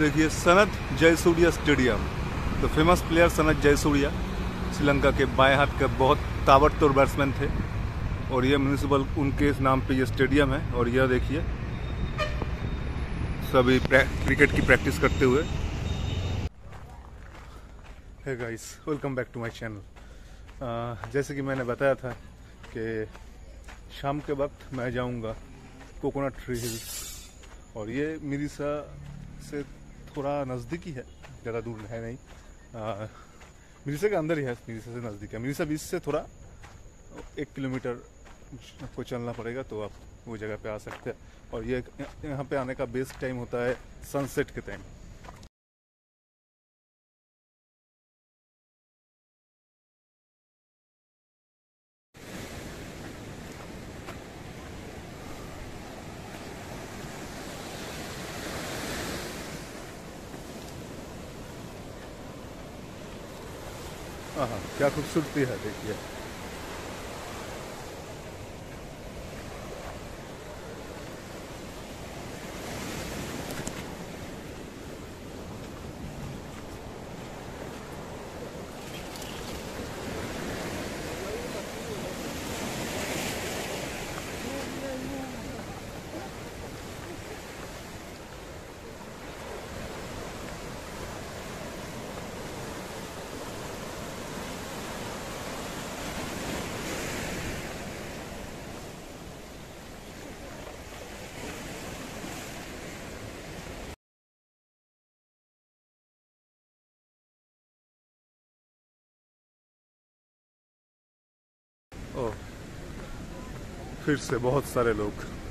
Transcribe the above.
देखिए सनत जयसूर्या स्टेडियम। तो famous player Sanath Jayasuriya Sri Lanka के बाएं हाथ का बहुत ताबड़तोड़ बैट्समैन थे और ये म्यूनिसिपल उनके नाम पे ये स्टेडियम है। और यह देखिए सभी क्रिकेट की प्रैक्टिस करते हुए। Hey guys, welcome back to my channel. जैसे कि मैंने बताया था कि शाम के वक्त मैं जाऊंगा कोकोनट ट्री हिल्स और ये मिरिसा से थोड़ा नज़दीकी है, ज़्यादा दूर है नहीं। मिरिसा के अंदर ही है, मिरिसा से नज़दीक है। मिरिसा बीच से थोड़ा 1 किलोमीटर आपको चलना पड़ेगा तो आप वो जगह पे आ सकते हैं। और ये यहाँ पे आने का बेस्ट टाइम होता है सनसेट के टाइम। हाँ, क्या खूबसूरती है देखिए। ओह, फिर से बहुत सारे लोग।